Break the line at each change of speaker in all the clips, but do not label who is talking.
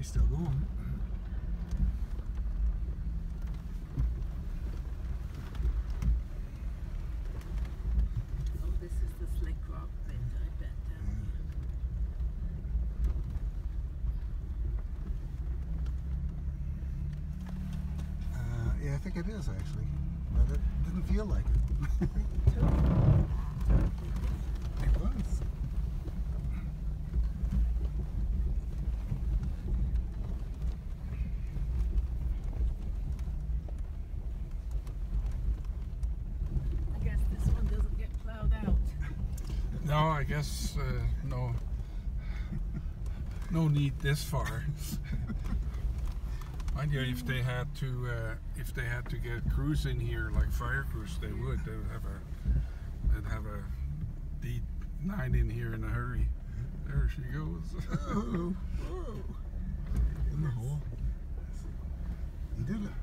still going.
Oh, this is the Slick Rock bit, I bet, down
here. Yeah, I think it is actually, but it didn't feel like it. It was.
I guess this one doesn't get plowed out.
No, I guess no need this far. Mind you, if they had to get crews in here like fire crews, they would. They'd have a D9 in here in a hurry. There she goes.
Whoa, whoa. In the hole. You did it.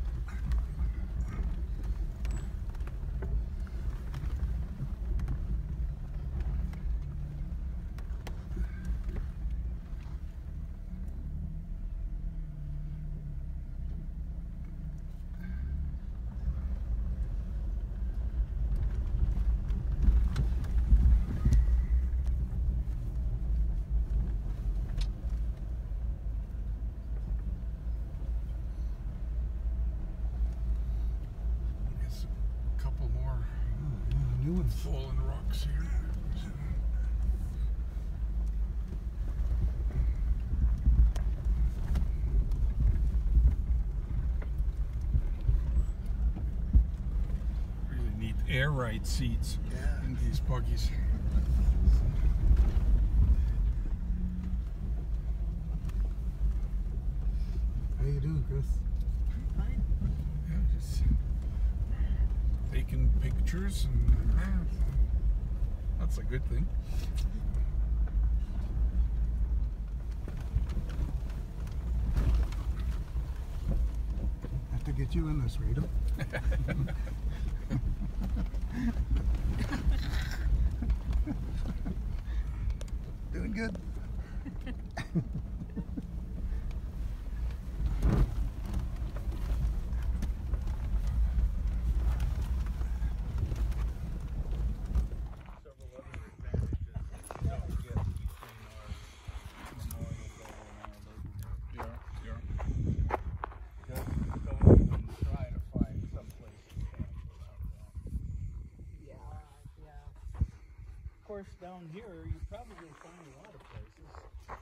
New ones.
Fallen rocks here. Really need air ride seats in these buggies.
How you doing, Chris?
Fine.
Yeah, just taking pictures, and that's a good thing.
Have to get you in this, Rita. Doing good.
Of course, down here you probably find a lot of places.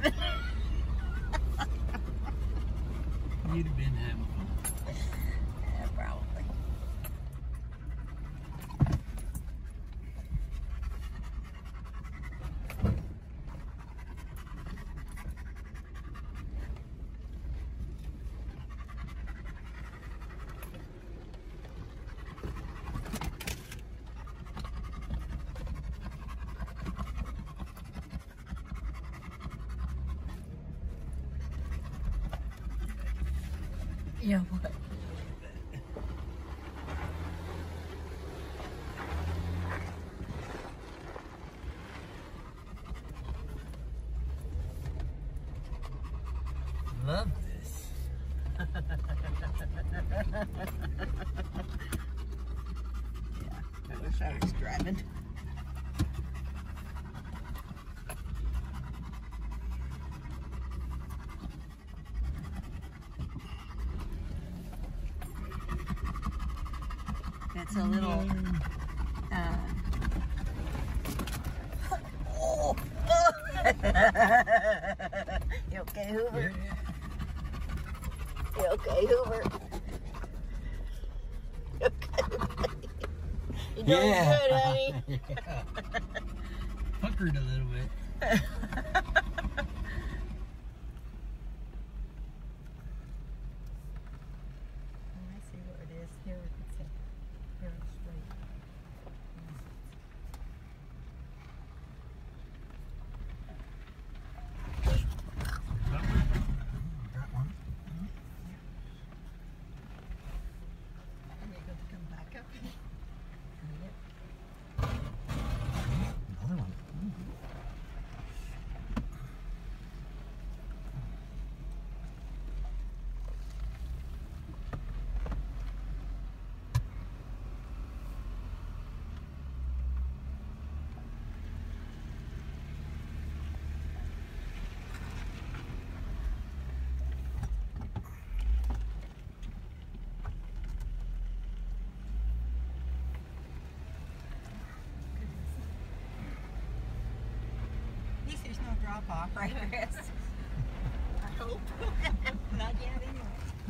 driving.
You'd have been having fun.
Yeah, probably. Yeah, what?
Love this.
Yeah, I wish I was driving. It's a little, oh. You okay, Hoover? You okay, Hoover? You okay? You doing good, honey?
Yeah. Puckered a little bit.
I see what it is. Here we can see. Here it's straight.
Got one.
Are we going to come back up?
Another one.
At least there's no drop off, right, Chris? I hope. Not yet, anyway.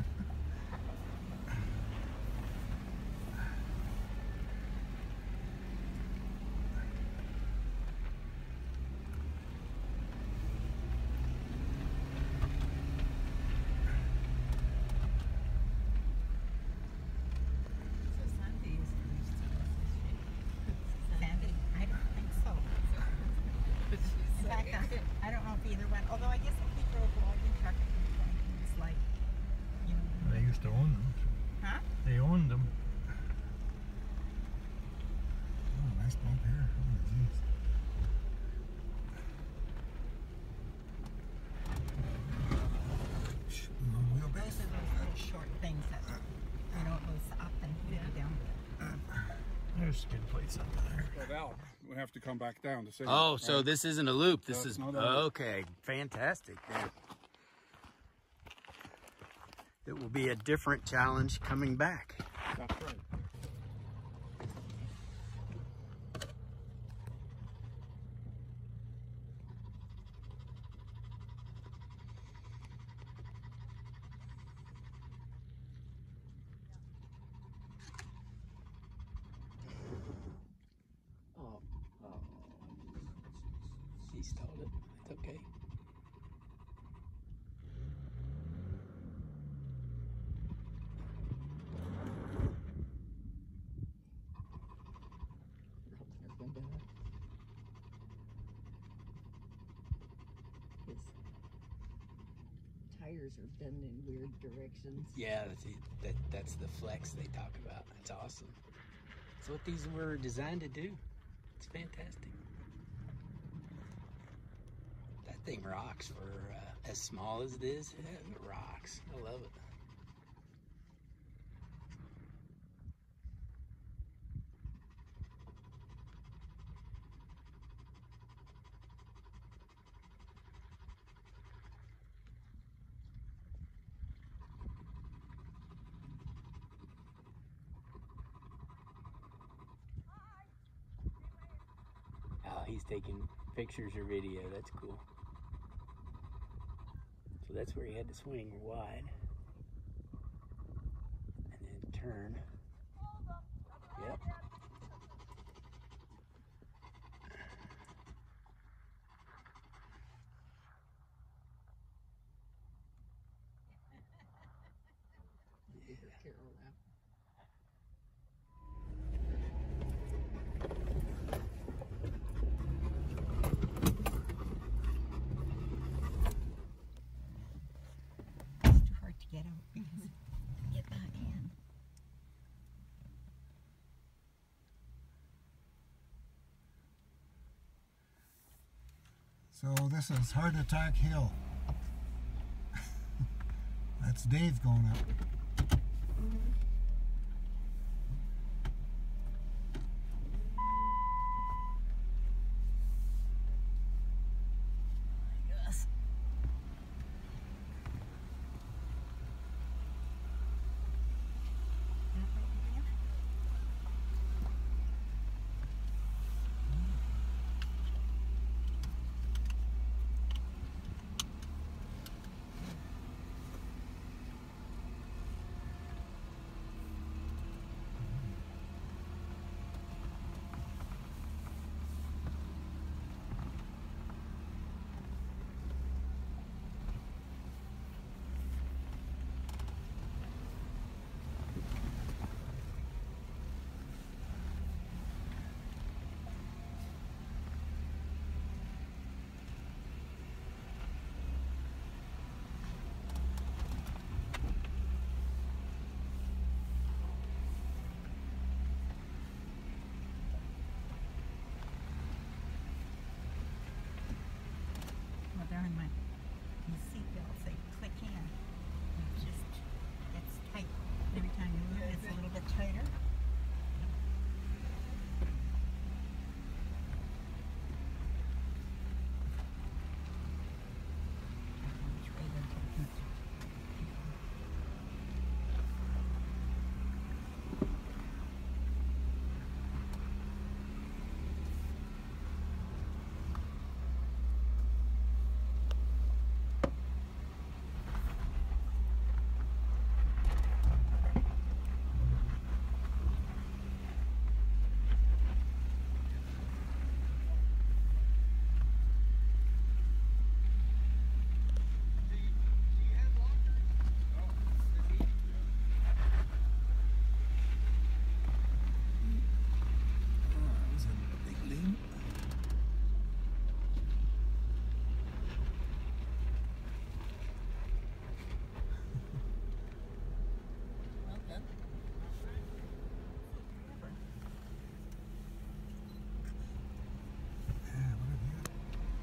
So Sandy is used to this, is she? Sandy? I don't think so. In fact, I don't know if either one, although I guess if he drove a logging truck, it's like, you know.
They used to own them.
Huh?
They owned them.
Oh, nice bump here. Oh, geez. Long
Those
wheelbase.
are those little short things that, you know, it goes up and maybe down.
There's skid plates up there.
Well, we have to come back down to see.
Oh, so this isn't a loop. This
No,
is
not a loop.
okay. Fantastic. Then it will be a different challenge coming back.
That's right.
Oh, he stalled it. It's okay.
His tires are bent in weird directions.
Yeah, that's the flex they talk about. That's awesome. That's what these were designed to do. It's fantastic. That thing rocks for as small as it is. It rocks. I love it. Oh, he's taking pictures or video. That's cool. So that's where he had to swing wide. And then turn. Yep.
It's too hard to get out because get that in.
So this is Heart Attack Hill. That's Dave going up.
Yes. Well, they're in my seatbelts. They click in. It just gets tight. Every time you move, it's a little bit tighter. Which way they're taking it. Well done.
Yeah, what have you?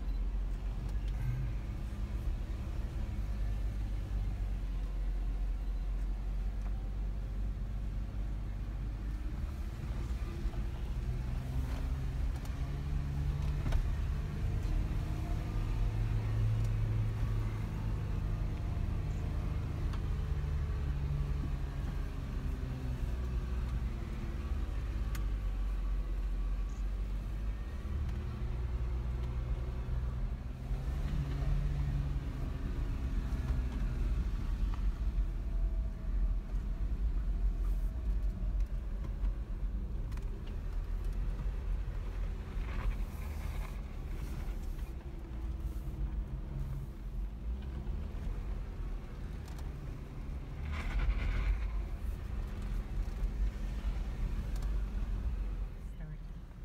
Start.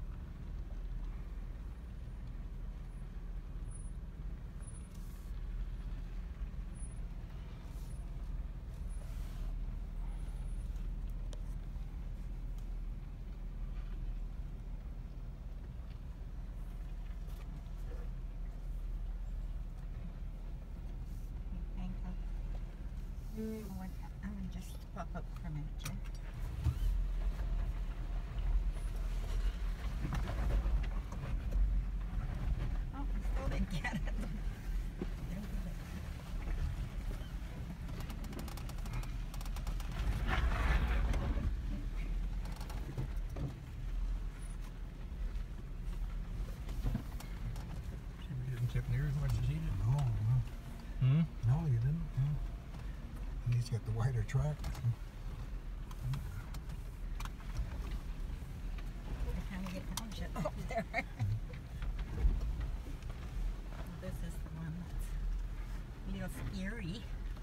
Handcuff. I'm gonna just pop up for a minute, Jim. Oh, I still didn't get it. There's the light.
She didn't tip near as much as he did.
No, no.
Hmm?
No, you He's got the wider track.
Every time we get township over there. This is the one that's a little scary.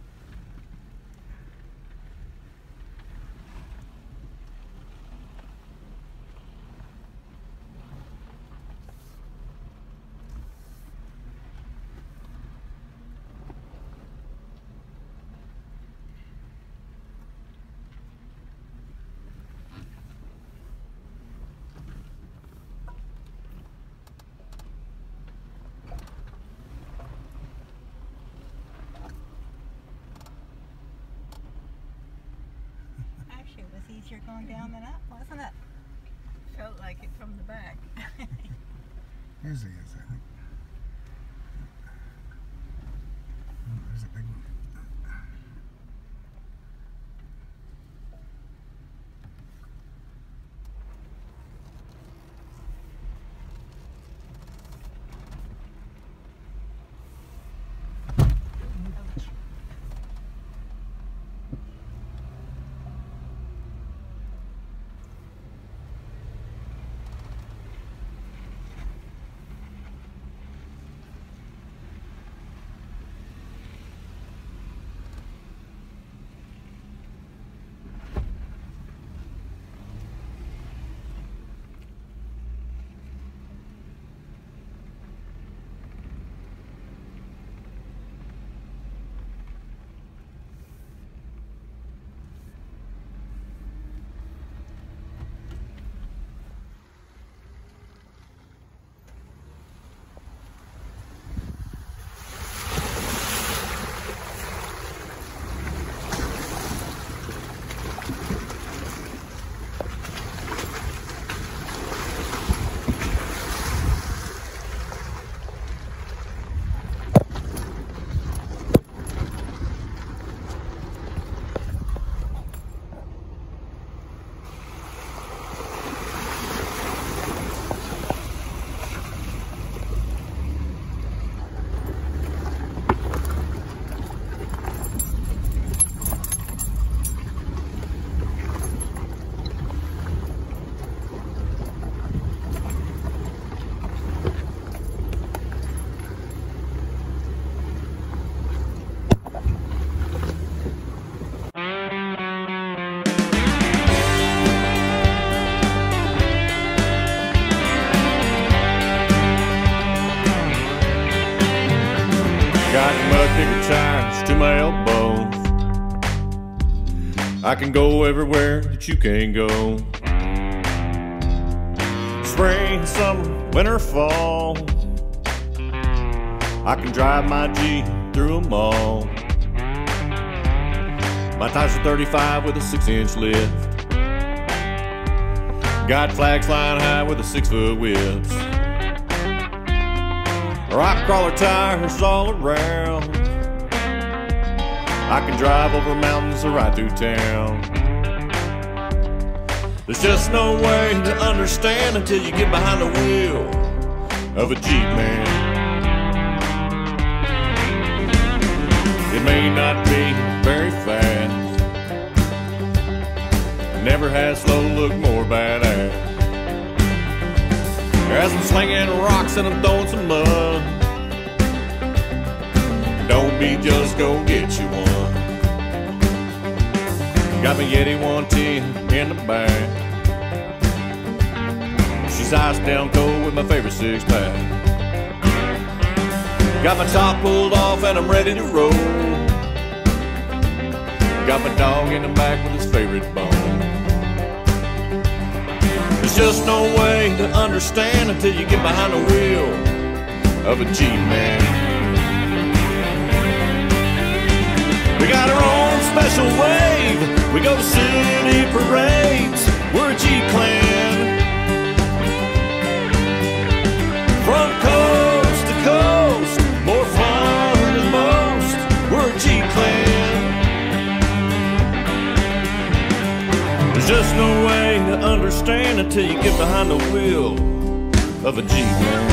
Actually, it was easier going down than up, wasn't it? Felt like it from the back.
Usually is, I think. Oh, there's a big one.
Ouch.
Got mud digger tires to my elbows. I can go everywhere that you can go. Spring, summer, winter, fall. I can drive my Jeep through them all. My tires are 35 with a 6-inch lift. Got flags flying high with a 6-foot whips. Rock crawler tires all around. I can drive over mountains or right through town. There's just no way to understand until you get behind the wheel of a Jeep, man. It may not be very fast, never had slow look more badass. As I'm slinging rocks and I'm throwing some mud, don't be just go get you one. Got my Yeti 110 in the back. She's ice down cold with my favorite 6-pack. Got my top pulled off and I'm ready to roll. Got my dog in the back with his favorite bone. There's just no way to understand until you get behind the wheel of a Jeep, man. We got our own special wave. We go to city parades. We're a Jeep clan. From coast to coast, more fun than most. We're a Jeep clan. There's just no way to understand until you get behind the wheel of a Jeep, man.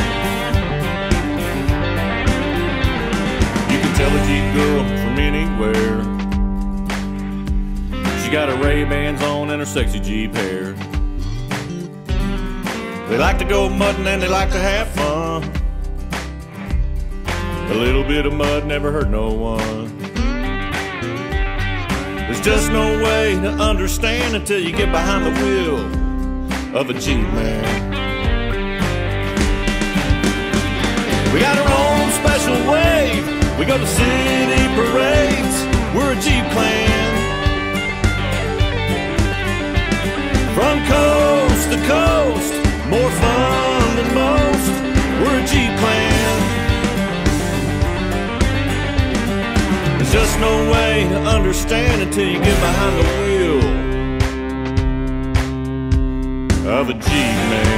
You can tell a Jeep girl from anywhere. She got her Ray-Bans on and her sexy Jeep hair. They like to go mudding and they like to have fun. A little bit of mud never hurt no one. There's just no way to understand until you get behind the wheel of a Jeep, man. We got our own special wave. We go to city parades. We're a Jeep clan. From coast to coast, more fun than most. We're a Jeep clan. There's just no way to understand until you get behind the wheel of a Jeep, man.